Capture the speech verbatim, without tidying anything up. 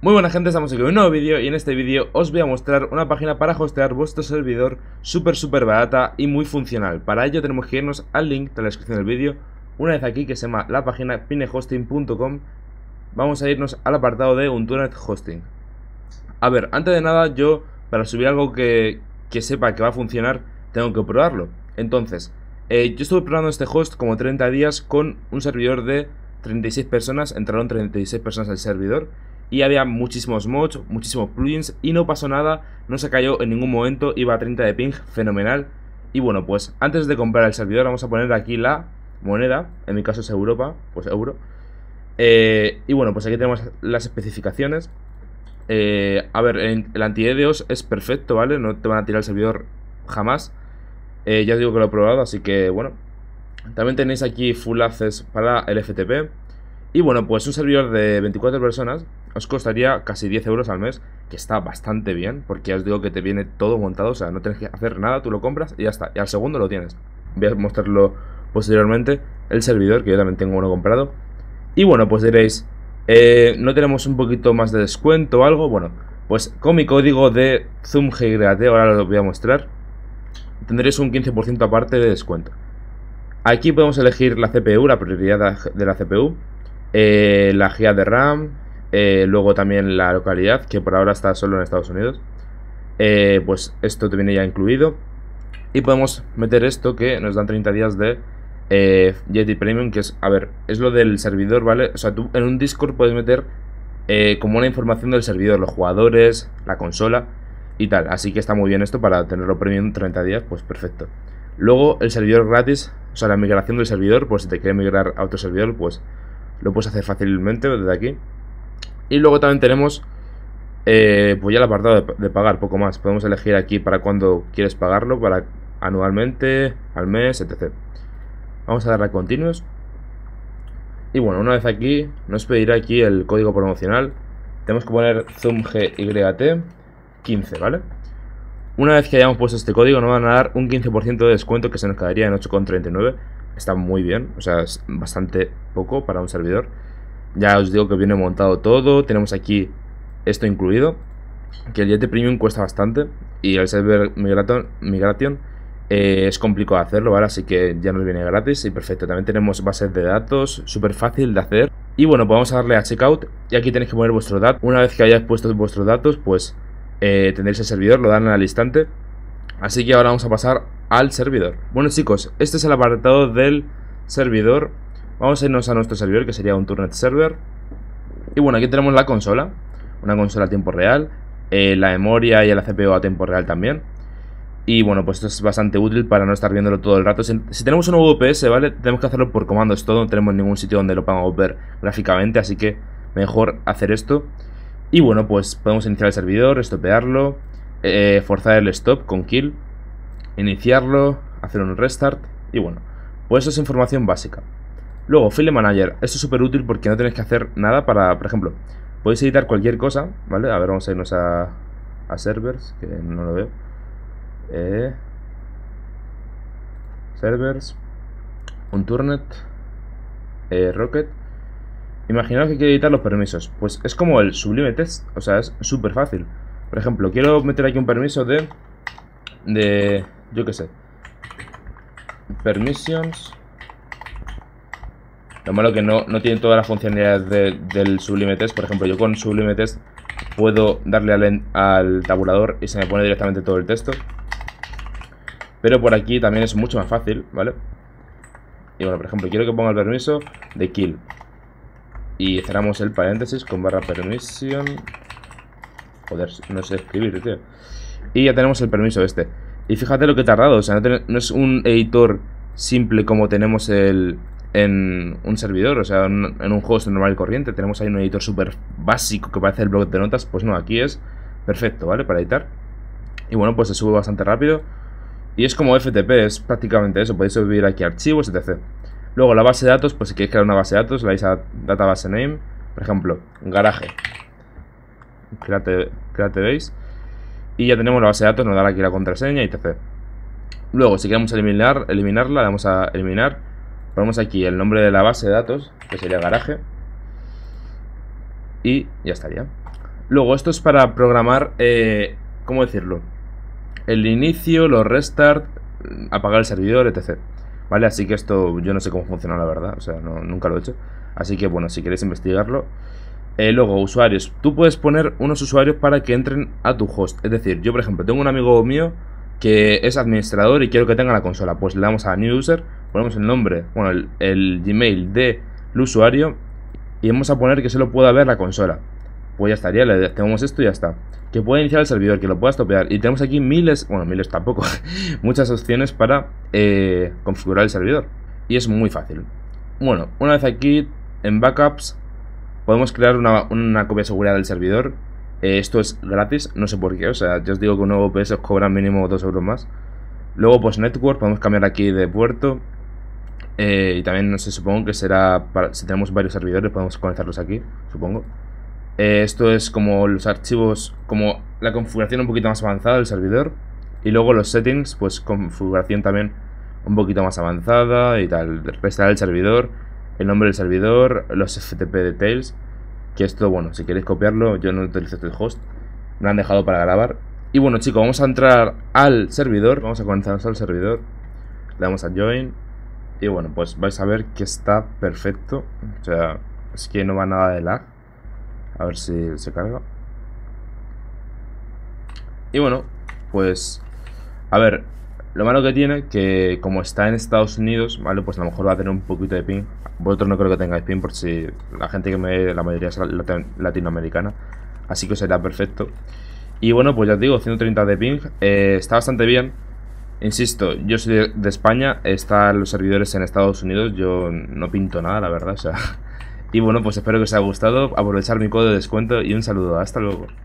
Muy buena gente, estamos aquí en un nuevo vídeo y en este vídeo os voy a mostrar una página para hostear vuestro servidor súper súper barata y muy funcional. Para ello tenemos que irnos al link de la descripción del vídeo, una vez aquí, que se llama la página pinehosting punto com. Vamos a irnos al apartado de Unturned Hosting. A ver, antes de nada, yo para subir algo que, que sepa que va a funcionar, tengo que probarlo. Entonces, eh, yo estuve probando este host como treinta días con un servidor de treinta y seis personas, entraron treinta y seis personas al servidor. Y había muchísimos mods, muchísimos plugins y no pasó nada, no se cayó en ningún momento, iba a treinta de ping, fenomenal. Y bueno, pues antes de comprar el servidor vamos a poner aquí la moneda, en mi caso es Europa, pues euro. Eh, y bueno, pues aquí tenemos las especificaciones. Eh, a ver, el, el anti-DDoS es perfecto, ¿vale? No te van a tirar el servidor jamás. Eh, ya os digo que lo he probado, así que bueno. También tenéis aquí Full Access para el F T P. Y bueno, pues un servidor de veinticuatro personas os costaría casi diez euros al mes, que está bastante bien, porque ya os digo que te viene todo montado, o sea, no tienes que hacer nada, tú lo compras y ya está, y al segundo lo tienes. Voy a mostrarlo posteriormente, el servidor, que yo también tengo uno comprado. Y bueno, pues diréis, eh, ¿no tenemos un poquito más de descuento o algo? Bueno, pues con mi código de ZoomGYGreate, ahora lo voy a mostrar, tendréis un quince por ciento aparte de descuento. Aquí podemos elegir la C P U, la prioridad de la C P U. Eh, la giga de RAM, eh, luego también la localidad, que por ahora está solo en Estados Unidos. Eh, pues esto te viene ya incluido. Y podemos meter esto que nos dan treinta días de eh, Yeti Premium, que es, a ver, es lo del servidor, ¿vale? O sea, tú en un Discord puedes meter eh, como una información del servidor, los jugadores, la consola y tal. Así que está muy bien esto para tenerlo premium treinta días, pues perfecto. Luego el servidor gratis, o sea, la migración del servidor, pues si te quieres migrar a otro servidor, pues lo puedes hacer fácilmente desde aquí. Y luego también tenemos eh, pues ya el apartado de, de pagar, poco más. Podemos elegir aquí para cuando quieres pagarlo, para anualmente, al mes, etcétera. Vamos a darle a Continuous. Y bueno, una vez aquí, nos pedirá aquí el código promocional. Tenemos que poner ZoomGYT quince, ¿vale? Una vez que hayamos puesto este código, nos van a dar un quince por ciento de descuento, que se nos quedaría en ocho con treinta y nueve. Está muy bien, o sea, es bastante poco para un servidor. Ya os digo que viene montado todo. Tenemos aquí esto incluido, que el Yeti Premium cuesta bastante. Y el server Migration, migration eh, es complicado de hacerlo, ¿vale? Así que ya nos viene gratis y perfecto. También tenemos bases de datos, súper fácil de hacer. Y bueno, pues vamos a darle a Checkout. Y aquí tenéis que poner vuestros datos. Una vez que hayáis puesto vuestros datos, pues eh, tendréis el servidor, lo dan al instante. Así que ahora vamos a pasar al servidor. Bueno chicos, este es el apartado del servidor. Vamos a irnos a nuestro servidor, que sería un Unturned Server. Y bueno, aquí tenemos la consola. Una consola a tiempo real, eh, la memoria y la C P U a tiempo real también. Y bueno, pues esto es bastante útil para no estar viéndolo todo el rato. Si, si tenemos un V P S, ¿vale? Tenemos que hacerlo por comandos todo. No tenemos ningún sitio donde lo podamos ver gráficamente, así que mejor hacer esto. Y bueno, pues podemos iniciar el servidor, estopearlo, Eh, forzar el stop con kill, iniciarlo, hacer un restart. Y bueno, pues eso es información básica. Luego, File Manager, esto es súper útil porque no tenéis que hacer nada para, por ejemplo, podéis editar cualquier cosa, ¿vale? A ver, vamos a irnos a, a servers, que no lo veo. eh, Servers, Unturned, eh, Rocket. Imaginaos que quiero editar los permisos, pues es como el Sublime Text, o sea, es súper fácil. Por ejemplo, quiero meter aquí un permiso de, de yo qué sé, permissions. Lo malo que no, no tiene todas las funcionalidades de, del Sublime Text. Por ejemplo, yo con Sublime Text puedo darle al, al tabulador y se me pone directamente todo el texto. Pero por aquí también es mucho más fácil, ¿vale? Y bueno, por ejemplo, quiero que ponga el permiso de kill. Y cerramos el paréntesis con barra permission. Joder, no sé escribir, tío. Y ya tenemos el permiso este. Y fíjate lo que he tardado, o sea, no, ten, no es un editor simple como tenemos el en un servidor, o sea, en, en un host normal y corriente. Tenemos ahí un editor súper básico que parece el bloc de notas. Pues no, aquí es perfecto, ¿vale? Para editar. Y bueno, pues se sube bastante rápido. Y es como F T P, es prácticamente eso. Podéis subir aquí archivos, etcétera. Luego la base de datos, pues si queréis crear una base de datos, le dais a database name. Por ejemplo, garaje. Create, create base. Y ya tenemos la base de datos, nos da aquí la contraseña, etcétera. Luego, si queremos eliminar, eliminarla, le damos a eliminar. Ponemos aquí el nombre de la base de datos, que sería garaje. Y ya estaría. Luego, esto es para programar, eh, ¿cómo decirlo? El inicio, los restart, apagar el servidor, etcétera. ¿Vale? Así que esto yo no sé cómo funciona, la verdad. O sea, no, nunca lo he hecho. Así que, bueno, si queréis investigarlo. Eh, luego, usuarios. Tú puedes poner unos usuarios para que entren a tu host. Es decir, yo, por ejemplo, tengo un amigo mío que es administrador y quiero que tenga la consola. Pues le damos a New User, ponemos el nombre, bueno, el, el Gmail del usuario y vamos a poner que solo pueda ver la consola. Pues ya estaría, le tenemos esto y ya está. Que pueda iniciar el servidor, que lo pueda estropear. Y tenemos aquí miles, bueno, miles tampoco, muchas opciones para eh, configurar el servidor. Y es muy fácil. Bueno, una vez aquí, en Backups, podemos crear una, una copia de seguridad del servidor. Eh, esto es gratis, no sé por qué. O sea, yo os digo que un nuevo O P S os cobra mínimo dos euros más. Luego, pues Network, podemos cambiar aquí de puerto. Eh, y también, no sé, supongo que será para, si tenemos varios servidores, podemos conectarlos aquí, supongo. Eh, esto es como los archivos, como la configuración un poquito más avanzada del servidor. Y luego los settings, pues configuración también un poquito más avanzada y tal. Restaurar el servidor, el nombre del servidor, los F T P details. Que esto, bueno, si queréis copiarlo, yo no utilizo este host. Me lo han dejado para grabar. Y bueno, chicos, vamos a entrar al servidor. Vamos a conectarnos al servidor. Le damos a join. Y bueno, pues vais a ver que está perfecto. O sea, es que no va nada de lag. A ver si se carga. Y bueno, pues a ver, lo malo que tiene, que como está en Estados Unidos, ¿vale? Pues a lo mejor va a tener un poquito de ping. Vosotros no creo que tengáis ping, por si la gente que me ve, la mayoría es latinoamericana. Así que será perfecto. Y bueno, pues ya os digo, ciento treinta de ping, eh, está bastante bien. Insisto, yo soy de, de España, están los servidores en Estados Unidos. Yo no pinto nada, la verdad, o sea. Y bueno, pues espero que os haya gustado. Aprovechar mi código de descuento y un saludo, hasta luego.